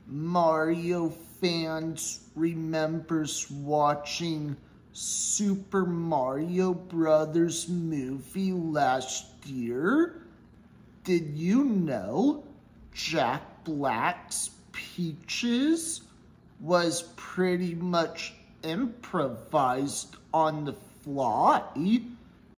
Mario fans remembers watching Super Mario Brothers movie last year? Did you know Jack Black's Peaches was pretty much improvised on the fly?